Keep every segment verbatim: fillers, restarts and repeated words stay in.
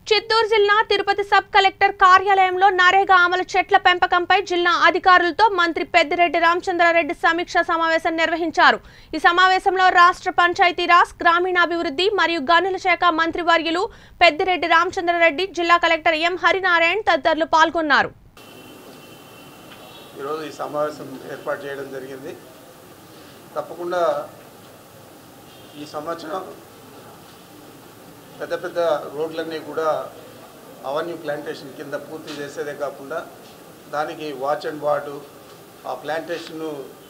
చిత్తూరు జిల్లా Tirupati sub collector కార్యాలయంలో నరేగా అమలు చెట్ల పెంపకంపై జిల్లా అధికారులతో మంత్రి పెద్దిరెడ్డి రామచంద్రారెడ్డి సమీక్షా సమావేశం నిర్వహించారు। ఈ సమావేశంలో రాష్ట్ర పంచాయతీరాజ్, గ్రామీణాభివృద్ధి మరియు గనుల శాఖ మంత్రివర్యులు పెద్దిరెడ్డి రామచంద్రారెడ్డి, జిల్లా కలెక్టర్ ఎం హరినారాయణ తదితరులు పాల్గొన్నారు। ఈ రోజు ఈ సమావేశం ఏర్పాటు చేయడం జరిగింది। తప్పకుండా ఈ సంవత్సరం పెద్ద పెద్ద రోడ్లన్నీ కూడా అవెన్యూ ప్లాంటేషన్ కింద పూర్తి చేసేదే కాకుండా దానికి వాచ్ అండ్ వార్డు ఆ ప్లాంటేషన్ను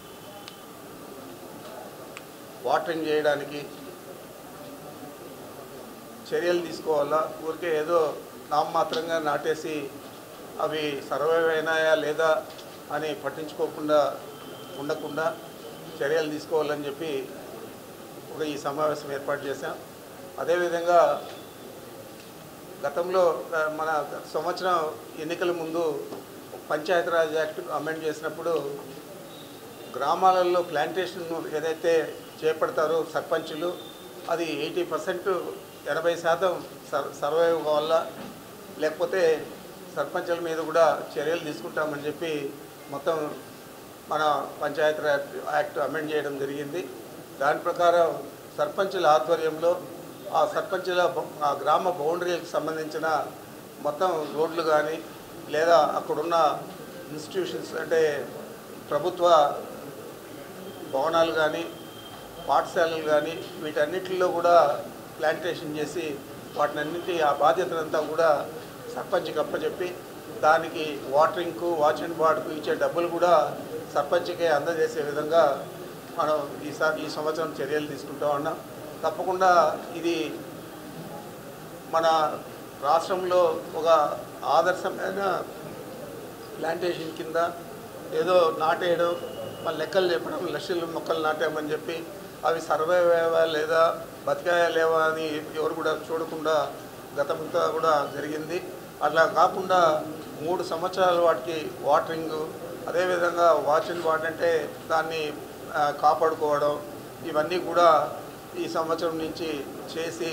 వాటరింగ్ చేయడానికి చర్యలు తీసుకోవాలా। ఊరికే ఏదో నామమాత్రంగా నాటేసి అవి సర్వైవ్ అయినాయా లేదా అని పట్టించుకోకుండా ఉండకుండా చర్యలు తీసుకోవాలని చెప్పి ఒక ఈ సమావేశం ఏర్పాటు చేశాం। అదేవిధంగా గతంలో మన సంవత్సరం ఎన్నికల ముందు పంచాయతీరాజ్ యాక్ట్ అమెండ్ చేసినప్పుడు గ్రామాలలో ప్లాంటేషన్ ఏదైతే చేపడతారో సర్పంచులు అది ఎయిటీ పర్సెంట్ ఎనభై శాతం సర్వైవ్ కావాలా, లేకపోతే సర్పంచుల మీద కూడా చర్యలు తీసుకుంటామని చెప్పి మొత్తం మన పంచాయతీరాజ్ యాక్ట్ అమెండ్ చేయడం జరిగింది। దాని ప్రకారం సర్పంచుల ఆధ్వర్యంలో ఆ సర్పంచుల ఆ గ్రామ బౌండరీలకు సంబంధించిన మొత్తం రోడ్లు కానీ లేదా అక్కడున్న ఇన్స్టిట్యూషన్స్ అంటే ప్రభుత్వ భవనాలు కానీ పాఠశాలలు కానీ వీటన్నిటిలో కూడా ప్లాంటేషన్ చేసి వాటినన్నింటి ఆ బాధ్యతనంతా కూడా సర్పంచ్కి అప్పచెప్పి దానికి వాటరింగ్కు వాచ్ అండ్ వార్డుకు ఇచ్చే డబ్బులు కూడా సర్పంచ్కే అందజేసే విధంగా మనం ఈసారి ఈ సంవత్సరం చర్యలు తీసుకుంటా ఉన్నాం। తప్పకుండా ఇది మన రాష్ట్రంలో ఒక ఆదర్శమైన ప్లాంటేషన్ కింద ఏదో నాటేయడం మన లెక్కలు చెప్పడం లక్షల మొక్కలు నాటామని చెప్పి అవి సర్వైవ్ అయ్యావా లేదా బతికాయా లేవా అని ఎవరు కూడా చూడకుండా గతంతో కూడా జరిగింది। అట్లా కాకుండా మూడు సంవత్సరాలు వాటికి వాటరింగు అదేవిధంగా వాచ్ అండ్ వార్డ్ అంటే దాన్ని కాపాడుకోవడం ఇవన్నీ కూడా ఈ సంవత్సరం నుంచి చేసి